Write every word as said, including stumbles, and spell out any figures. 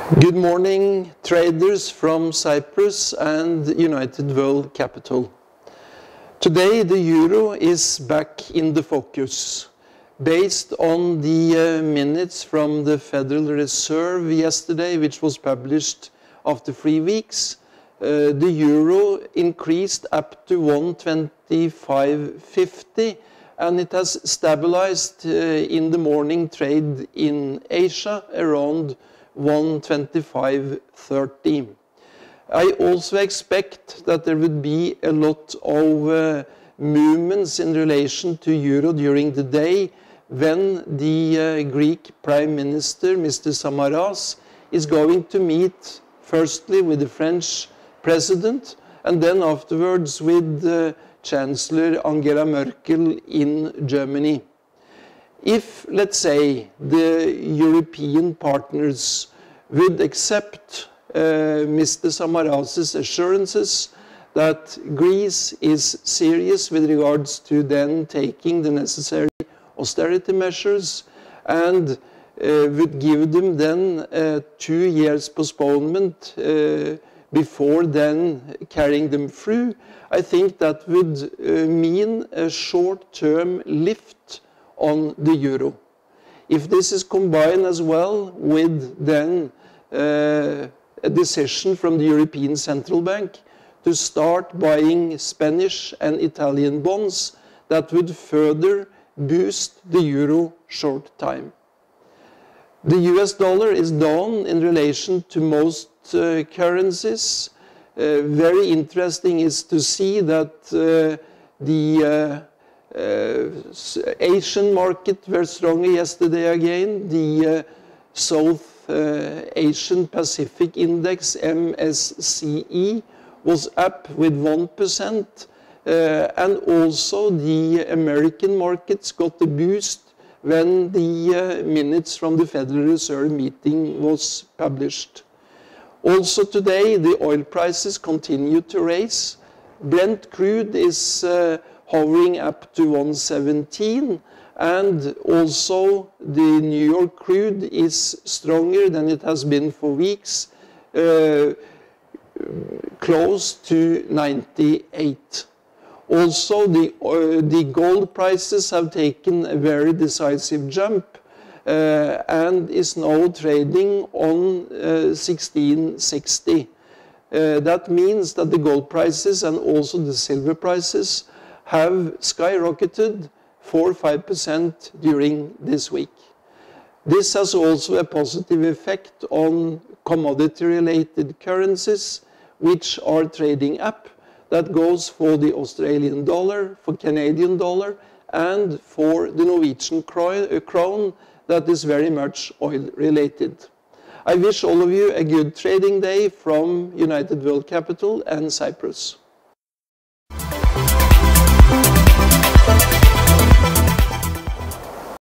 Good morning, traders from Cyprus and United World Capital. Today the euro is back in the focus. Based on the uh, minutes from the Federal Reserve yesterday, which was published after three weeks, uh, the euro increased up to one twenty-five fifty, and it has stabilized uh, in the morning trade in Asia around one twenty-five thirty. I also expect that there would be a lot of uh, movements in relation to euro during the day when the uh, Greek Prime Minister, Mister Samaras, is going to meet firstly with the French President and then afterwards with uh, Chancellor Angela Merkel in Germany. If, let's say, the European partners would accept uh, Mister Samaras's assurances that Greece is serious with regards to then taking the necessary austerity measures and uh, would give them then a two years postponement uh, before then carrying them through, I think that would uh, mean a short-term lift on the euro. If this is combined as well with then uh, a decision from the European Central Bank to start buying Spanish and Italian bonds, that would further boost the euro short time. The U S dollar is down in relation to most uh, currencies. Uh, very interesting is to see that uh, the uh, Uh, Asian market were stronger yesterday again. The uh, South uh, Asian Pacific Index, M S C E, was up with one percent. Uh, and also the American markets got a boost when the uh, minutes from the Federal Reserve meeting was published. Also today, the oil prices continue to rise. Brent crude is uh, hovering up to one seventeen, and also the New York crude is stronger than it has been for weeks, uh, close to ninety-eight. Also the, uh, the gold prices have taken a very decisive jump uh, and is now trading on uh, sixteen sixty. Uh, that means that the gold prices and also the silver prices have skyrocketed four to five percent during this week. This has also a positive effect on commodity-related currencies, which are trading up. That goes for the Australian dollar, for Canadian dollar, and for the Norwegian krone, that is very much oil-related. I wish all of you a good trading day from United World Capital and Cyprus.